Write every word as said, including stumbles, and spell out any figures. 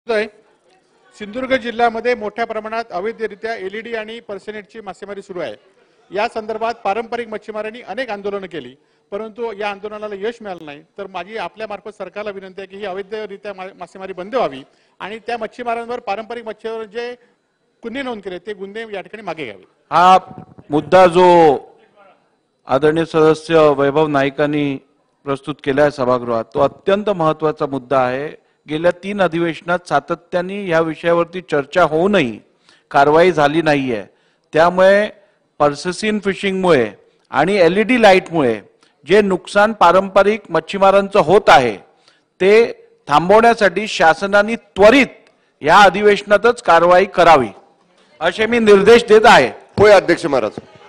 सिंधुदुर्ग जिल्ह्यामध्ये मोठ्या प्रमाणात अवैधरित्या एलईडी आणि पर्सेनेटची मासेमारी सुरू आहे। या संदर्भात पारंपरिक मच्छीमारांनी अनेक आंदोलनं केली, परंतु या आंदोलनाला यश मिळालं नाही। तर माझी आपल्या मार्फत सरकारला विनंती आहे की ही अवैधरित्या मासेमारी बंद व्हावी आणि त्या मच्छीमारांवर पारंपरिक मच्छीमार जे गुन्हे नोंद केले ते गुन्हे या ठिकाणी मागे घ्यावे। हा मुद्दा जो आदरणीय सदस्य वैभव नाईकांनी प्रस्तुत केला आहे सभागृहात, तो अत्यंत महत्त्वाचा मुद्दा आहे। गेल्या तीन अधिवेशनात सातत्याने या विषयावरती चर्चा होऊनही कारवाई झाली नाहीये। त्यामुळे पर्सिस्टंट फिशिंगमुळे आणि एलईडी लाईटमुळे जे नुकसान पारंपरिक मच्छीमारांचं होत आहे ते थांबवण्यासाठी शासनाने त्वरित या अधिवेशनातच कारवाई करावी असे मी निर्देश देत आहे। होय अध्यक्ष महाराज।